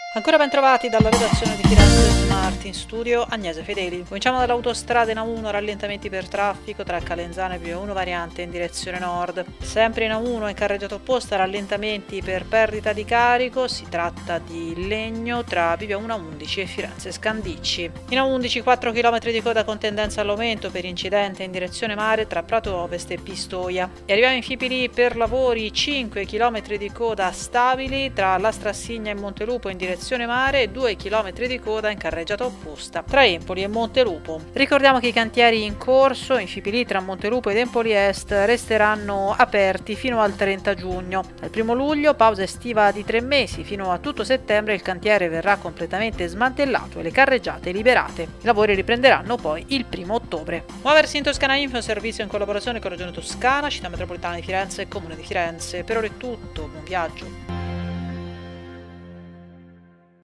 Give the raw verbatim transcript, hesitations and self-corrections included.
Ancora ben trovati dalla redazione di Firenze Smart, in studio Agnese Fedeli. Cominciamo dall'autostrada in A uno, rallentamenti per traffico tra Calenzano e Via uno variante in direzione nord. Sempre in A uno in carreggiata opposta rallentamenti per perdita di carico, si tratta di Legno tra Via uno a undici e Firenze Scandicci. In A undici quattro chilometri di coda con tendenza all'aumento per incidente in direzione mare tra Prato Ovest e Pistoia. E arriviamo in Fipili per lavori, cinque chilometri di coda stabili tra la Strassigna e Montelupo in direzione mare e due chilometri di coda in carreggiata opposta tra Empoli e Montelupo. Ricordiamo che i cantieri in corso in Fipili tra Montelupo ed Empoli Est resteranno aperti fino al trenta giugno. Dal primo luglio pausa estiva di tre mesi, fino a tutto settembre il cantiere verrà completamente smantellato e le carreggiate liberate. I lavori riprenderanno poi il primo ottobre. Muoversi in Toscana Info è un servizio in collaborazione con Regione Toscana, Città Metropolitana di Firenze e Comune di Firenze. Per ora è tutto, buon viaggio.